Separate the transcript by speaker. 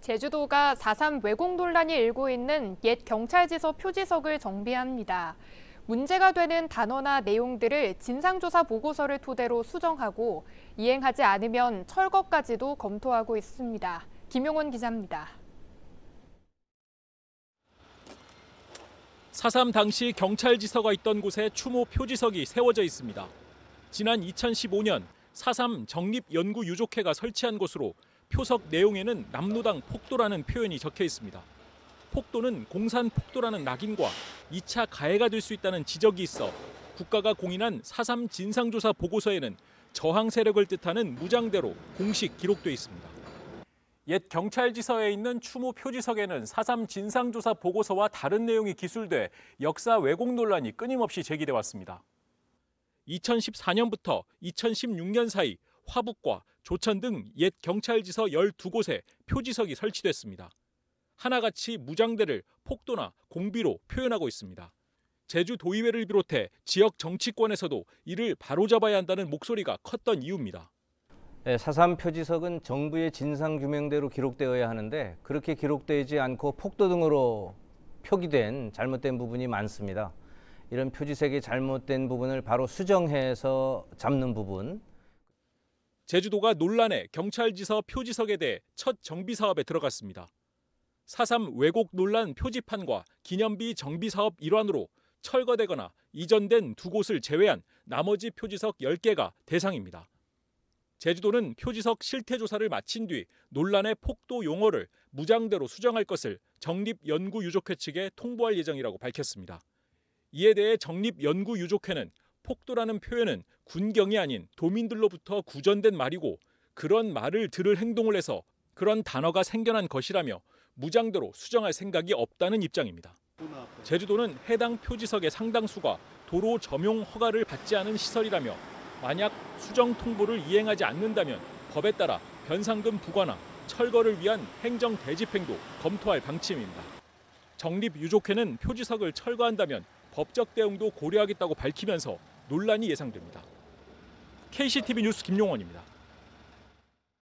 Speaker 1: 제주도가 4.3 왜곡 논란이 일고 있는 옛 경찰지서 표지석을 정비합니다. 문제가 되는 단어나 내용들을 진상조사 보고서를 토대로 수정하고 이행하지 않으면 철거까지도 검토하고 있습니다. 김용원 기자입니다.
Speaker 2: 4.3 당시 경찰지서가 있던 곳에 추모 표지석이 세워져 있습니다. 지난 2015년 4.3 정립연구유족회가 설치한 곳으로 표석 내용에는 남로당 폭도라는 표현이 적혀 있습니다. 폭도는 공산 폭도라는 낙인과 2차 가해가 될 수 있다는 지적이 있어 국가가 공인한 4.3 진상조사 보고서에는 저항 세력을 뜻하는 무장대로 공식 기록돼 있습니다. 옛 경찰지서에 있는 추모 표지석에는 4.3 진상조사 보고서와 다른 내용이 기술돼 역사 왜곡 논란이 끊임없이 제기돼 왔습니다. 2014년부터 2016년 사이 화북과 조천 등 옛 경찰지서 12곳에 표지석이 설치됐습니다. 하나같이 무장대를 폭도나 공비로 표현하고 있습니다. 제주도의회를 비롯해 지역 정치권에서도 이를 바로잡아야 한다는 목소리가 컸던 이유입니다.
Speaker 3: 4.3 표지석은 정부의 진상규명대로 기록되어야 하는데 그렇게 기록되지 않고 폭도 등으로 표기된 잘못된 부분이 많습니다. 이런 표지색이 잘못된 부분을 바로 수정해서 잡는 부분.
Speaker 2: 제주도가 논란의 경찰지서 표지석에 대해 첫 정비 사업에 들어갔습니다. 4.3 왜곡 논란 표지판과 기념비 정비 사업 일환으로 철거되거나 이전된 두 곳을 제외한 나머지 표지석 10개가 대상입니다. 제주도는 표지석 실태 조사를 마친 뒤 논란의 폭도 용어를 무장대로 수정할 것을 정립연구유족회 측에 통보할 예정이라고 밝혔습니다. 이에 대해 정립연구유족회는 폭도라는 표현은 군경이 아닌 도민들로부터 구전된 말이고 그런 말을 들을 행동을 해서 그런 단어가 생겨난 것이라며 무장대로 수정할 생각이 없다는 입장입니다. 제주도는 해당 표지석의 상당수가 도로 점용 허가를 받지 않은 시설이라며 만약 수정 통보를 이행하지 않는다면 법에 따라 변상금 부과나 철거를 위한 행정 대집행도 검토할 방침입니다. 정립유족회는 표지석을 철거한다면 법적 대응도 고려하겠다고 밝히면서 논란이 예상됩니다. KCTV 뉴스 김용원입니다.